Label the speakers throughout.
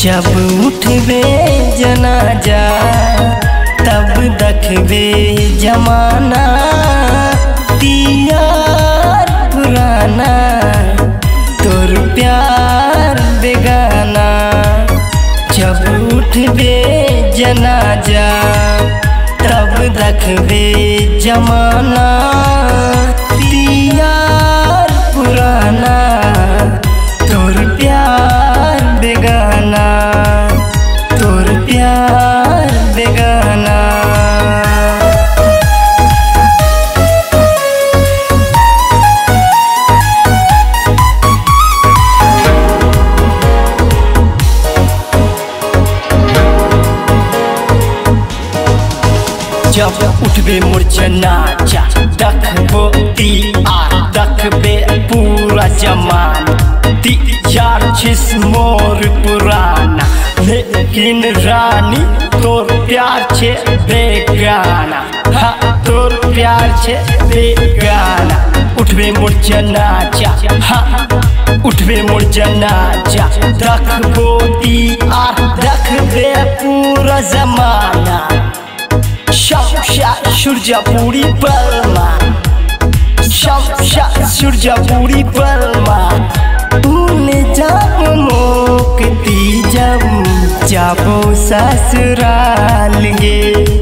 Speaker 1: जब उठबे जनाजा तब देखबे जमाना दियार पुराना तोर प्यार बेगाना। जब उठबे जनाजा तब देखबे जमाना दियार पुराना तोर प्यार बेगाना तोर प्यार बेगाना। जब उठबे मोर जनाजा देखबो दियार देखबे पूरा जमाना दियार छिस मोर पुराना लेकिन रानी तोर प्यार छे बेगाना। हाँ तोर प्यार छे बेगाना। उठबे मोर जनाजा हाँ उठबे मोर जनाजा देखबो दियार देखबे पूरा जमाना सूरजपुरी बलमा सूरजपुरी बलमा तूने जब मोकती जब जाबो ससुराल गे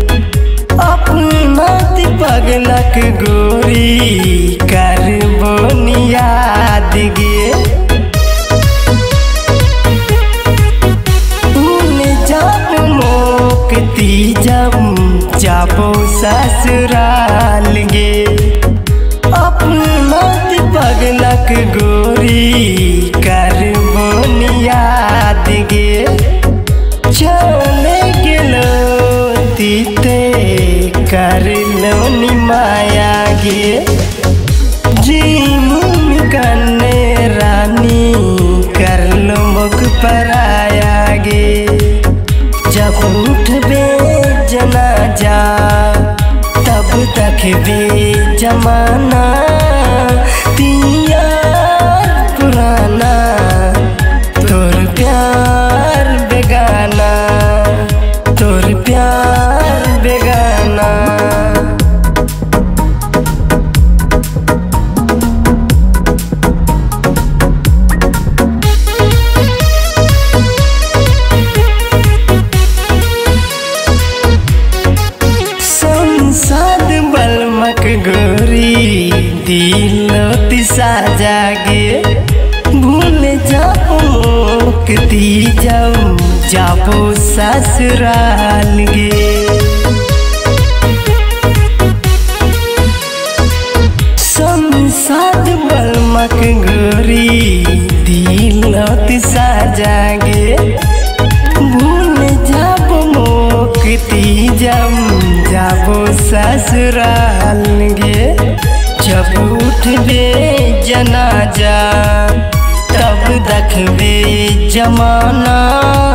Speaker 1: अपना पगलक गोरी करबो नियाद गे। तूने जब मोकती जब जाबो ससुराल गे अपना पगलक गोरी करबो नियाद गे। चले गेलो तीते करलो निमाया गे जीमुन कन्ने रानी करलो मुख पराया गे। जब उठबे जनाजा तब देखबे जमाना दियार पुराना तोर प्यार बेगाना तोर प्यार बेगाना। गोरी दिलोती साजा गे भूल जाओ कती जाओ जाबो ससुराल गे। संसाद बलमक गोरी दिलोती साजा गे भूल जाबो मोकती जाबो ससुराल गे। जब उठबे जनाजा तब देखबे जमाना